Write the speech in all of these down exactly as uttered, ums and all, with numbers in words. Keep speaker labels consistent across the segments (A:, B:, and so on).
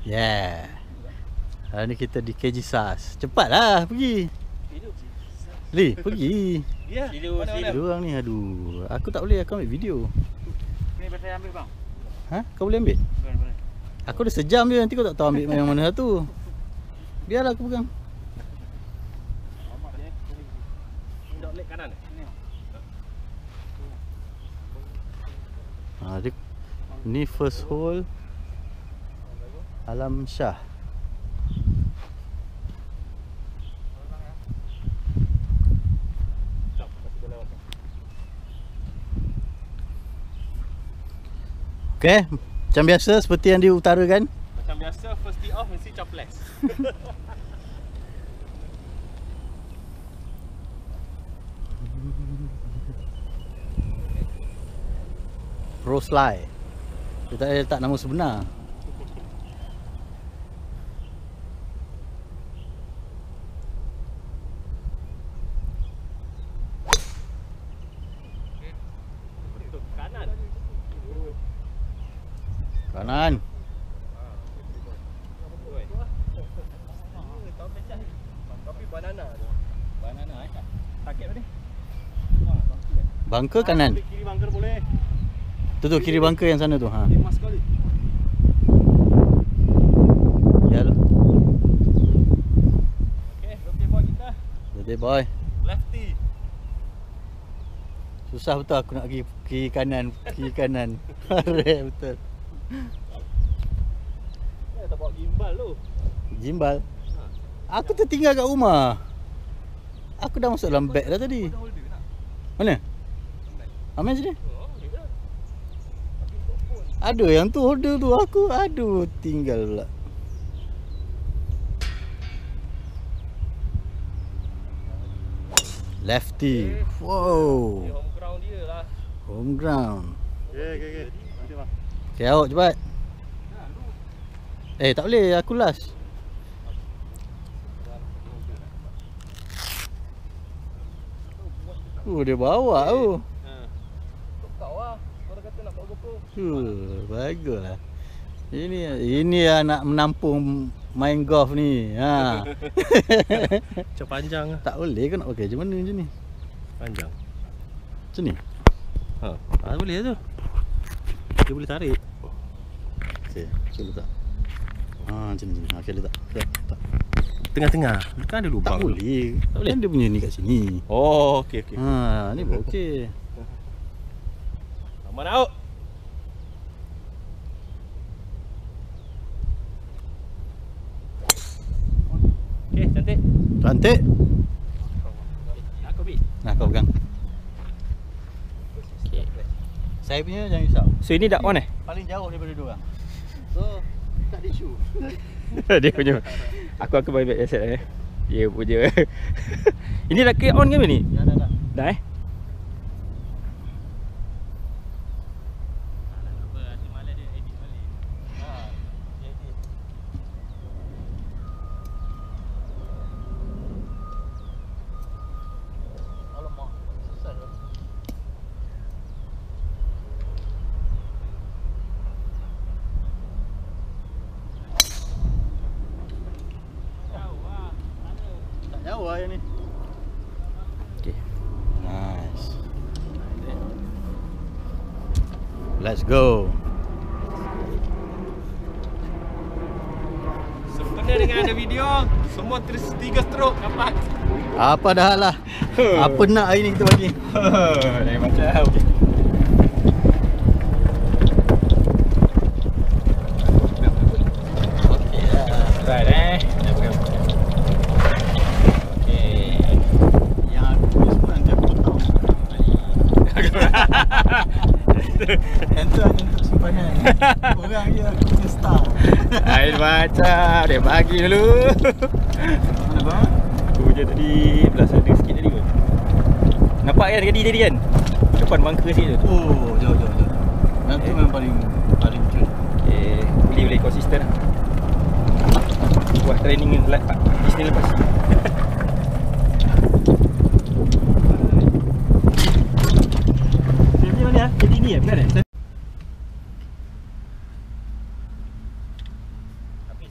A: Yeah. Hari ni kita di K G Sas. Cepatlah pergi. Li, pergi.
B: Ya, mana-mana.
A: Dua orang ni, aduh. Aku tak boleh, aku ambil video.
B: Ni biar saya ambil bang.
A: Ha? Kau boleh ambil?
B: Boleh, boleh.
A: Aku dah sejam je, nanti kau tak tahu ambil yang mana satu. Biarlah aku pegang.
B: Mamak dia. Dok leg kanan. Ni.
A: Ha, dia, ni first hole Alam Shah. Okay, macam biasa seperti yang diutarakan.
B: Macam biasa first tee off mesti coples.
A: Pro Sly. Dia tak ada letak nama sebenar.
B: Kanan.
A: Kanan.
B: Tapi banana tu. Banana eh. Target apa ni?
A: Bunker kanan.
B: Kiri bunker boleh.
A: Tu tu kiri bunker yang sana tu. Ha.
B: Mas sekali.
A: Ya lah.
B: Okey, birthday boy kita.
A: Birthday boy.
B: Lefty.
A: Susah betul aku nak pergi kiri kanan, kiri kanan. Rare betul.
B: Eh, tak bawa gimbal tu.
A: Gimbal. Aku tertinggal kat rumah. Aku dah masuk dalam bag dah tadi. Mana? Ambil sini. Ada yang tu holder tu aku. Aduh, tinggal pula. Lefty. Wow.
B: Dia home ground dia lah.
A: Home ground.
B: Okey, okey, okey. Nanti bang.
A: Okay, awak cepat. Eh, tak boleh. Aku last. Oh, dia bawa tu.
B: Ha. Kau lah. Kau dah kata nak bawa GoPro.
A: Uh, baguslah. Ini ini yang nak menampung main golf ni. Ha.
B: Macam panjang lah.
A: Tak boleh ke nak pakai macam mana macam ni?
B: Panjang.
A: Macam ni.
B: Ha. Ah, boleh tu. Dia boleh tarik.
A: Okey, cuba letak. Ha, macam ni. Okey, letak. Letak. letak.
B: Tengah-tengah. Kan ada lubang.
A: Tak boleh.
B: Tak boleh?
A: Kan dia punya ni kat sini.
B: Oh, okey, okey.
A: Ha, ni baru okey.
B: Aman out. Okey, cantik.
A: Cantik.
B: Aku bi.
A: Nah, kau pegang.
B: Okey.
A: Saya punya jangan risau.
B: So ini dah on eh?
A: Paling jauh daripada dua orang. So, tak ada isu.
B: Dia punya. Aku aku bagi back asset eh. Dia punya. Ini dah kira on ke ni?
A: Dah dah dah.
B: Dah eh?
A: Jauh lah yang ni.
B: Okey.
A: Nice. Let's go.
B: Sempena dengan ada video, semua terus tiga stroke dapat.
A: Apa dah lah. Apa nak hari ni kita bagi?
B: Lain macam.
A: Okey lah.
B: Right eh.
A: Yang aku ni semua nanti aku potong. Yang tu hanya untuk simpanan. Orang dia aku punya star.
B: Lain macam. Dia bagi dulu.
A: Mana bang?
B: Aku je tadi belas ada sikit tadi kot. Nampak kan tadi tadi kan? Depan bunker sikit tu.
A: Oh, jauh jauh jauh. Yang tu memang paling paling cun.
B: Okay, boleh boleh konsisten lah. Buat training Disney lepas. Sini mana ya? Jadi ni ya, benar eh? Tapi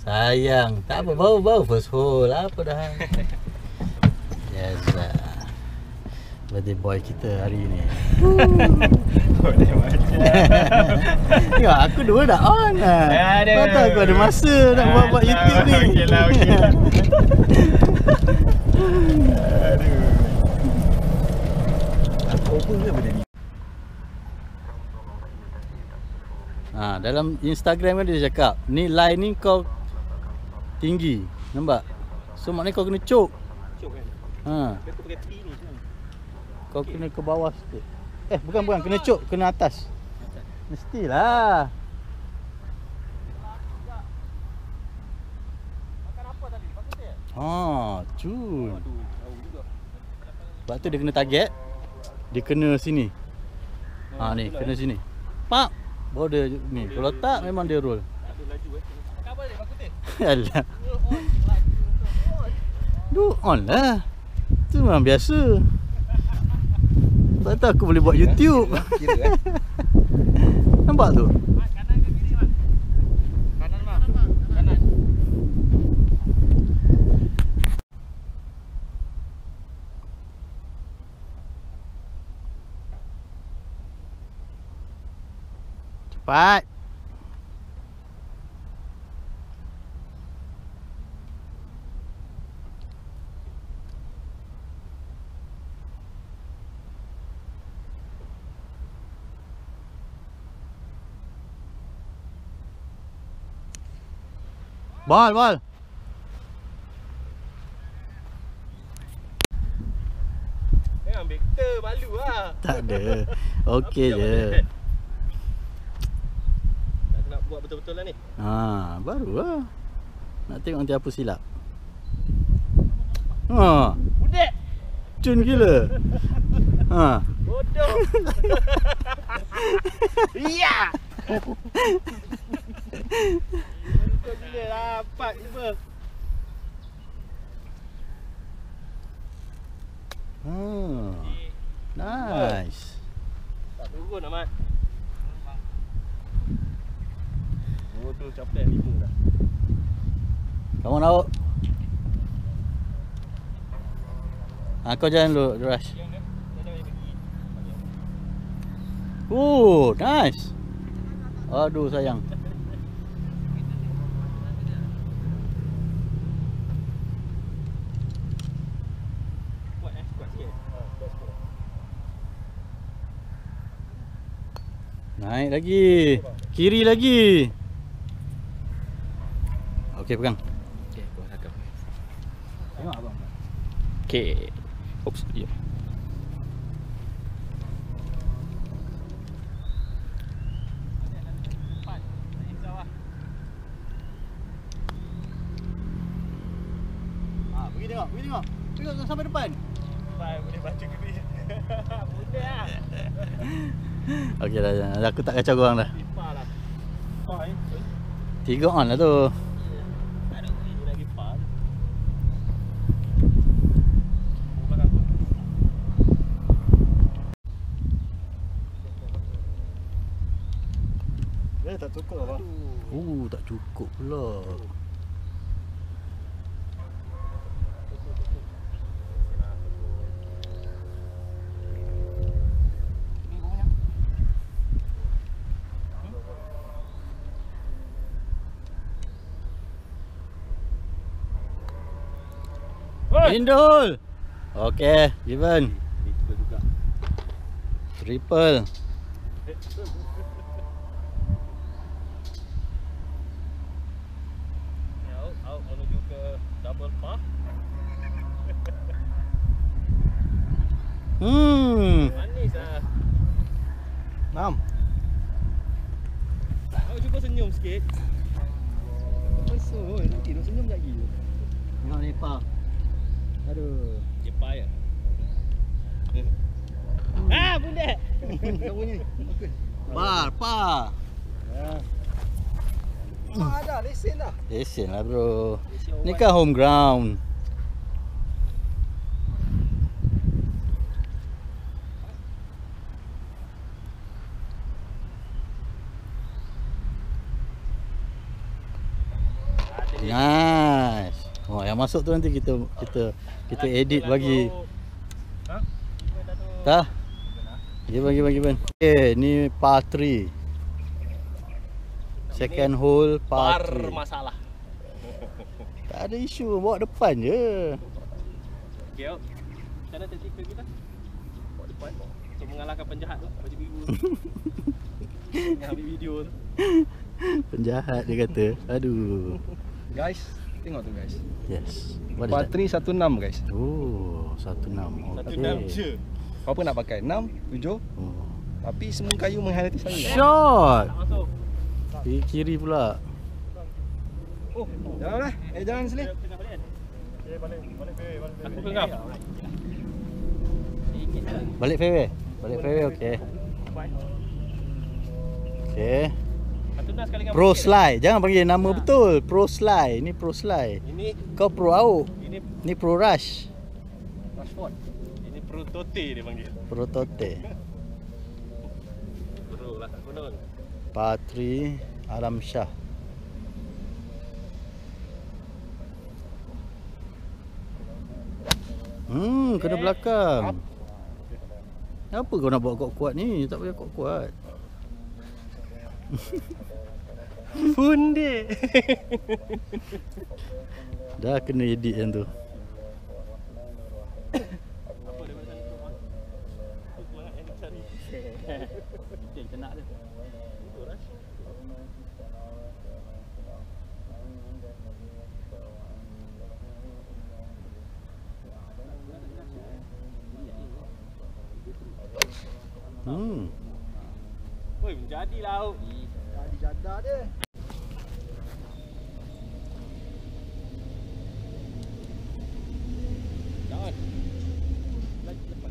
A: Sayang, tak apa, bau-bau first hole. Apa dah. Yes lah. Birthday boy kita hari ni.
B: Boleh macam.
A: Ya, aku dua dah on lah.
B: Aduh.
A: Kau tahu aku ada masa nak buat-buat YouTube ni.
B: Okey lah, okey lah. Aduh. Aku open ke benda ni?
A: Ha, dalam Instagram kan dia cakap, ni line ni kau tinggi. Nampak? So maknanya kau kena cok.
B: Cok kan?
A: Ha,
B: Tapi aku pakai tree ni sebenarnya.
A: kau kena ke bawah sikit. Eh, bukan bukan, kena cok, kena atas. Mestilah. Ha, cun.
B: Aduh, jauh juga.
A: Sebab tu dia kena target. Dia kena sini. Ha ni, kena sini. Pak. Baru dia ni. Kalau tak memang dia roll.
B: Tak ada laju eh. Apa dia baku teh?
A: Alah. Do on lah. Tu memang biasa. Tak tahu aku boleh buat YouTube.
B: Kira eh.
A: Nampak tu?
B: Kanan ke kiri, Mat? Kanan, Mat. Kanan.
A: Cepat. Ball, ball.
B: Eh, ambil kita malu lah.
A: Tak ada. Okey
B: Apa
A: je.
B: yang Tak nak buat betul-betul lah ni.
A: Ha, baru lah. Nak tengok nanti apa silap. Ha,
B: Budak.
A: cun gila. Ha.
B: Bodoh. Iya. Kau gila dapat tiba.
A: Hmm. Nice.
B: Tak turun Ahmad. Bodoh capai lima dah.
A: Kamu nak? Ha, kau jalan dulu, Rush. Oh, nice. Aduh sayang.
B: Kuat eh, kuat sikit.
A: Naik lagi. Kiri lagi. Okey, pegang.
B: Okey, aku rakam.
A: Tengok abang.
B: Okey. Oops, dia.
A: Ha, pergi tengok, pergi tengok. Tengok sampai depan.
B: Bye, boleh baca ke ni? Boleh lah.
A: Okey dah, dah. Aku tak kacau korang dah.
B: Pipa lah. Pipa eh.
A: Tiga on lah tu.
B: Tak ada ni lagi pipa. Bukan aku.
C: Dia tak cukup apa?
A: Oh, tak cukup pula. Indul. Okey, given.
B: Triple juga.
A: Triple.
B: Out, out menuju ke double par.
A: Hmm.
B: Manis lah.
C: Enam.
B: Kau cuba senyum sikit. Besar nanti nak senyum lagi.
A: Tengok ni pa. Aduh.
B: Cepat ya. Ah, bunda.
C: Kau bunyi. Okey.
A: Bar, pa.
C: Ya. Ah, ada lesen dah.
A: Lesen lah bro. Ni kan home ground.
B: Ada
A: Nice. Oh, yang masuk tu nanti kita kita kita edit bagi.
B: Ha?
A: Dah. Dia bagi bagi ban. Okey, ni par three. Second hole par
B: Par
A: three.
B: masalah.
A: Tak ada isu, bawa depan je.
B: Okey, ok. Macam mana taktikal kita? Bawa depan. Untuk mengalahkan penjahat tu, baju biru tu. Yang ambil video tu.
A: Penjahat dia kata. Aduh.
C: Guys, tengok tu guys.
A: Yes. What is
C: Par
A: that?
C: three satu enam guys.
A: Oh, satu enam.
B: Satu
A: Okey.
B: enam je.
C: Kau apa nak pakai? enam, tujuh.
A: Oh.
C: Tapi semua kayu menghayati saya.
A: Shot.
B: Tak masuk.
A: Di kiri pula.
C: Oh, jangan lah. Eh jangan sini.
B: Tengah balik kan? Aku genggam. Sikit je.
A: Balik fairway. Balik fairway okey. Okey.
B: Satu enam sekali dengan
A: Pro
B: bukit.
A: Slide. Jangan panggil nama betul. Pro Slide. Ni Pro Slide.
B: Ini
A: Kau Pro Out.
B: ini
A: Ni Pro Rush.
C: Rashford.
B: ini Pro Tote dia panggil.
A: Pro Tote.
B: Pro lah kat gunung.
A: Par three Alam Shah. Hmm, kena belakang. Apa kau nak buat kuat-kuat ni? Tak payah kuat-kuat.
B: Funde.
A: Dah kena edit yang tu.
B: Apa dia macam tu? Aku nak edit cari. Dia kena dia. Itu rush.
A: Hmm.
B: Oi, menjadi laut.
C: Jadi jadah dia.
B: Jangan. Lagi lepas.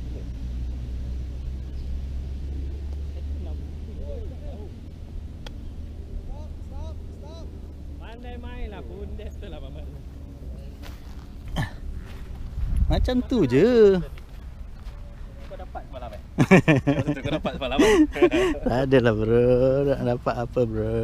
B: Pandai main lah pun dia tu lah Mamat.
A: Macam tu je.
B: Kau dapat semalam eh? Betul kau dapat semalam eh?
A: Tak adalah bro. Nak dapat apa bro?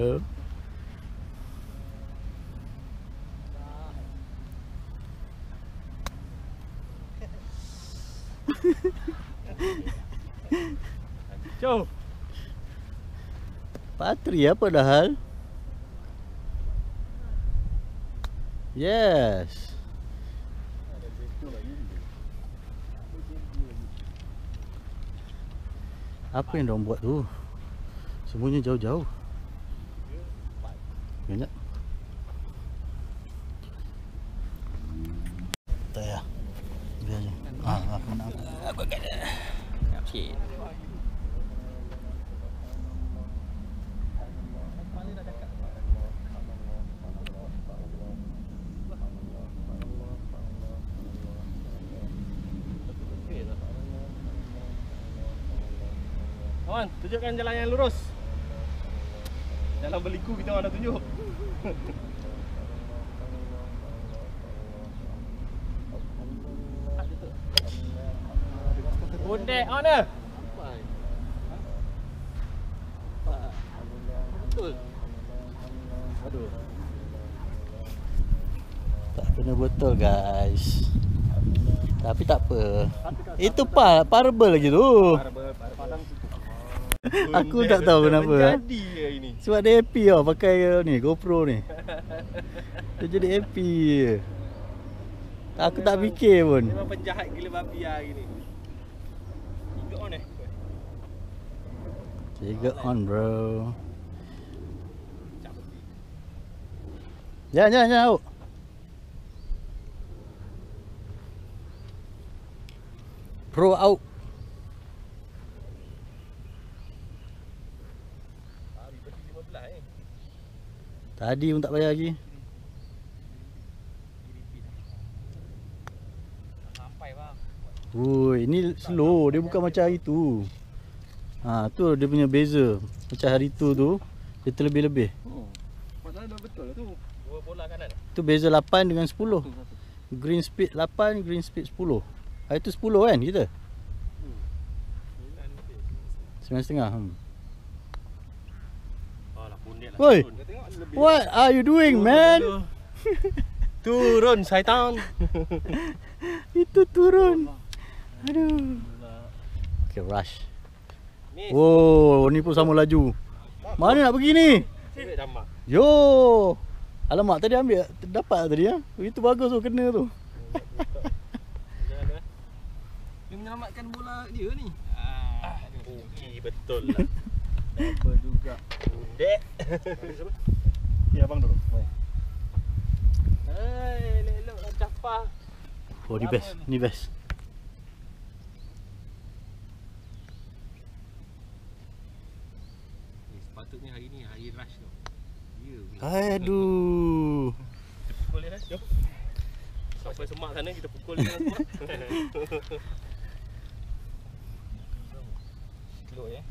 B: Jom.
A: Patri apa dah hal? Yes. Apa yang diorang buat tu? Semuanya jauh-jauh. Banyak. Tak payah. Biar je. Ah, aku nak angkat.
B: Aku akan Siap sikit. Kawan, tunjukkan jalan yang lurus. Jalan berliku kita orang dah tunjuk. Bundek mana? Betul.
A: Aduh. Tak kena betul guys. Tapi tak apa. Itu par parable lagi tu.
B: Padang
A: Aku tak tahu kenapa.
B: Jadi hari ni.
A: Sebab dia happy tau pakai ni GoPro ni. Dia jadi happy je. Aku tak fikir pun.
B: Memang penjahat gila babi hari ni. Tiga on eh.
A: Tiga on bro. Jangan jangan jangan out. Pro out.
B: Hari beri lima belas eh.
A: Tadi pun tak payah lagi.
B: Sampai bang.
A: Woi, ini slow. Dia bukan macam hari tu. Ha, tu dia punya beza. Macam hari tu tu dia terlebih-lebih.
C: Oh. Padahal dah betul lah tu.
B: Dua bola kanan.
A: Tu beza lapan dengan sepuluh. Green speed lapan, green speed sepuluh. Hari tu sepuluh kan kita? sembilan setengah. Hmm.
B: Oh lah pundek lah.
A: Woi.
B: Turun.
C: Dia tengok
B: lebih.
A: What are you doing, man?
B: Turun syaitan.
A: Itu turun. Aduh. Okay, rush.
B: Miss.
A: Wow, ni pun sama laju. Mana nak pergi ni?
B: Sibik dah mak.
A: Yo. Alamak, tadi ambil dapat tadi ya. Itu bagus tu kena tu.
C: Dia menyelamatkan bola dia ni.
B: Ah, Puki betul lah.
C: Apa juga.
B: Dek.
C: Ya abang dulu.
B: Hai, elok-elok nak capah.
A: Oh, ni best. Ni best.
B: Ni sepatutnya hari ni hari rush tu. Ya.
A: Aduh.
B: Kita pukul dia rush. Jom. Sampai semak sana kita pukul dia semua.
C: Elok ya.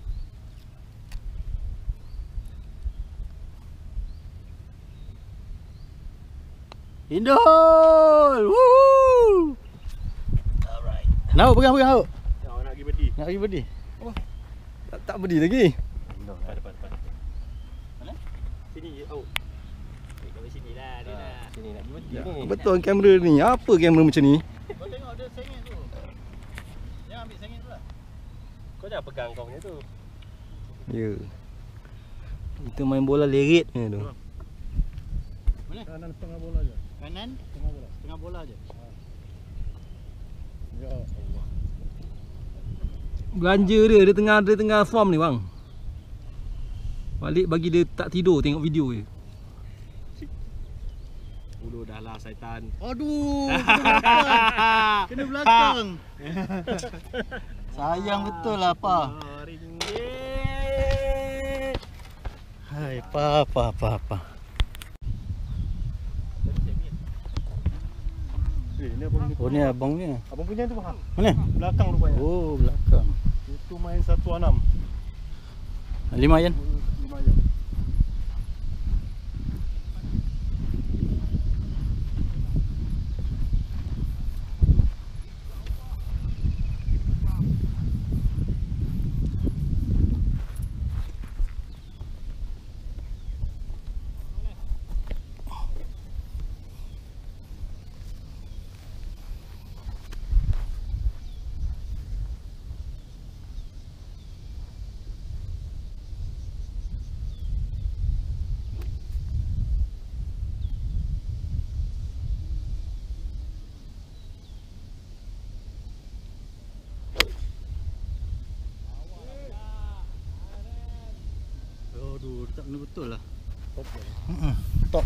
A: Indol. Woo! Alright. Nak pegang pegang awak.
B: Ya, nak pergi bedi.
A: Nak pergi bedi.
C: Tak, tak berdiri lagi.
B: Depan depan depan. Mana? Sini au. Eh, kau sini lah dia nak. Sini nak pergi bedi ni.
C: Betul kamera ni. Apa kamera macam ni?
A: Kau tengok dia sengit tu. Jangan ambil sengit tu lah.
B: Kau jangan pegang kau punya tu.
C: Ya. Kita main bola lerit ni tu.
A: Mana?
C: Kanan setengah bola je.
A: Kanan
C: Setengah bola.
A: tengah bola je.
C: Ya Allah.
D: Belanja dia, dia tengah dia tengah form ni bang. Balik bagi dia tak tidur tengok video je.
B: Ulu dah lah syaitan.
A: Aduh, kena belakang. Kena belakang. Sayang betul lah pa.
B: Ringgit.
A: Hai pa pa pa pa.
C: Eh, ni abang ni.
A: Oh ni abang ni.
C: Abang punya tu faham.
A: Mana?
C: Belakang rupanya.
A: Oh, belakang.
C: Itu main satu enam.
A: Lima yan.
C: Lima je.
A: Aduh, tak kena betul lah.
C: Top.
A: Hmm, top.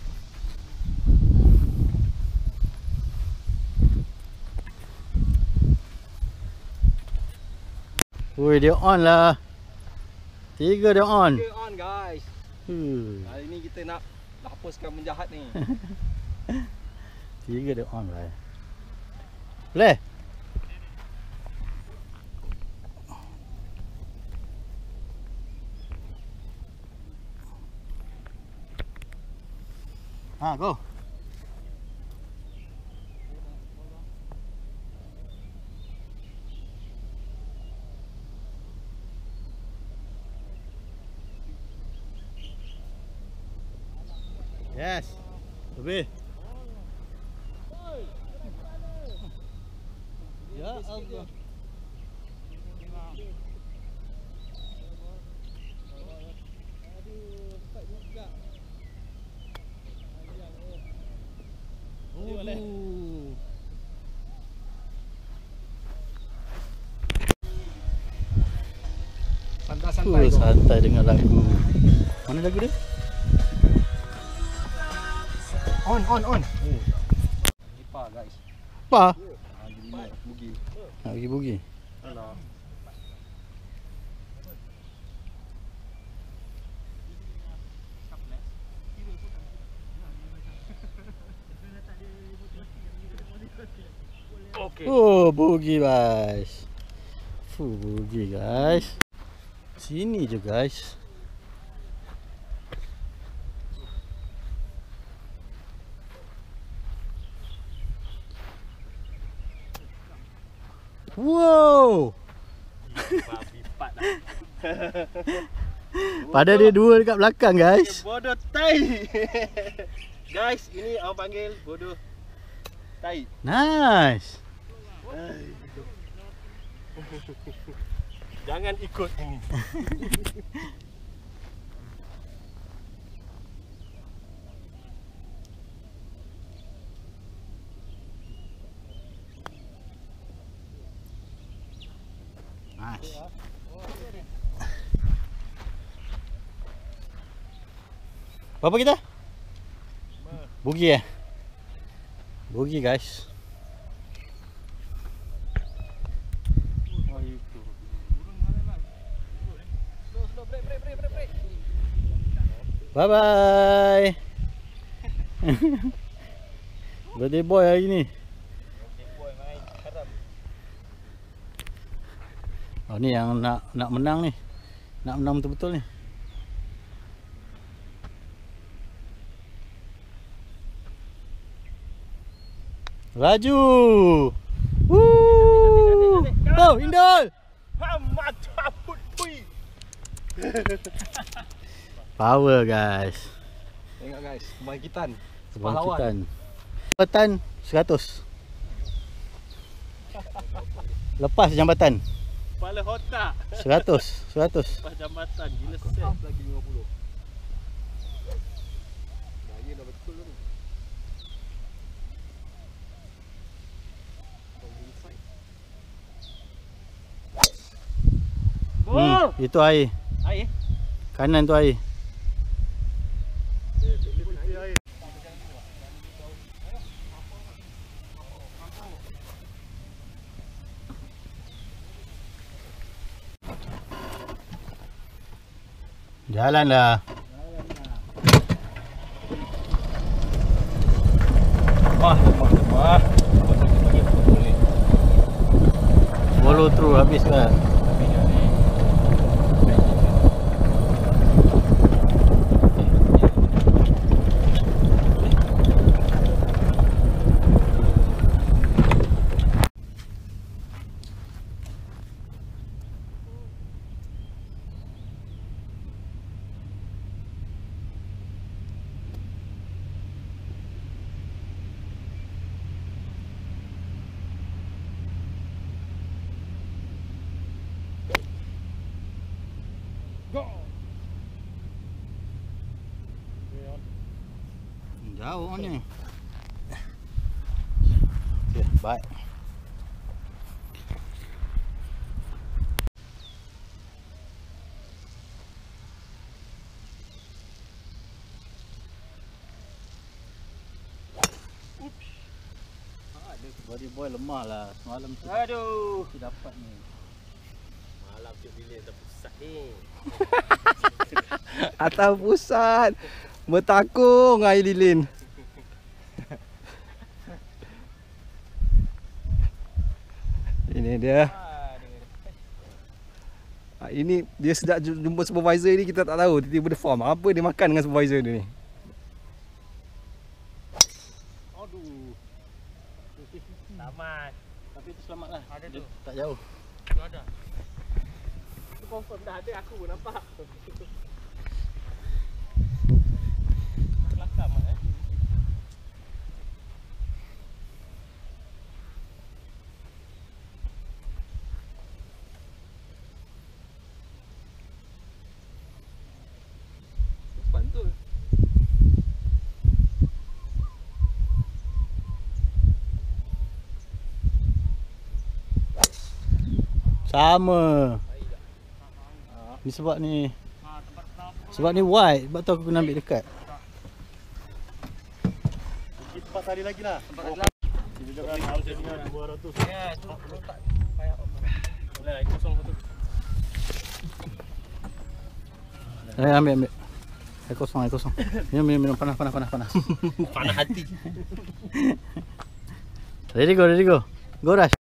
A: Woi, dia on lah. Tiga dia on.
C: Okay, on guys.
A: Hmm.
C: Hari ni kita nak hapuskan penjahat ni.
A: Tiga dia on lah. Boleh? Ha, go. Yes. Lebih. Ya Allah. Oh.
C: Santai-santai.
A: Uh, santai dengar lagu. Mana lagu dia?
C: On, on, on. Oh. Lipa guys.
A: Apa?
C: Ha, jadi ni bugi.
A: Nak pergi bugi.
C: Alah.
B: Okey.
A: Oh, bugi guys. Fuh, bugi guys. Sini je guys. Wow.
B: Babi pat lah.
A: Padahal dia dua dekat belakang guys.
B: Bodoh tai. Guys, ini orang panggil bodoh tai.
A: Nice.
B: Jangan ikut ini.
A: Nice. Berapa kita? Bugi ya? Bugi guys.
B: Oh itu.
A: Bye bye. Birthday boy hari ni. Oh ni yang nak nak menang ni. Nak menang betul-betul ni. Laju. Woo! Oh, Indol.
B: Mantap pui.
A: Power guys.
C: Tengok guys, kebangkitan.
A: Kebangkitan. Jambatan seratus. Lepas jambatan
B: Kepala otak.
A: seratus, seratus.
B: Lepas jambatan gila set.
C: Lagi lima puluh. Lagi dah betul tu.
A: Hmm, itu air.
B: Air.
A: Kanan tu air. Jalan dah.
B: Wah, lemah, lemah.
A: Follow through habis kan. Jauh ni. Okay, baik. Body boy lemah lah semalam tu.
B: Aduh.
A: Tak dapat ni.
B: Malam tu bila terpusat ni.
C: Atas pusat. Bertakung air lilin. Ini dia. Ah, ini dia sedap jumpa supervisor ni, kita tak tahu tiba-tiba dia form. Apa dia makan dengan supervisor dia ni?
B: Aduh. Selamat.
A: Tapi tu selamat lah.
B: Ada
A: Dia
B: tu.
A: tak jauh.
B: Tu ada. Tu confirm dah ada, aku pun nampak. Kelakar mak eh.
C: Pantul.
A: Sama. Ni sebab ni. Sebab ni wide, sebab tu aku kena ambil dekat.
B: Empat hari lagi lah. Kita jangan harganya dua ratus. Ya, tu letak payah. Boleh lah, kosong satu.
A: Eh, ambil ambil. Air kosong, air kosong. Minum minum minum panas panas panas panas.
B: Panas hati.
A: Ready go, ready go. Go Rash.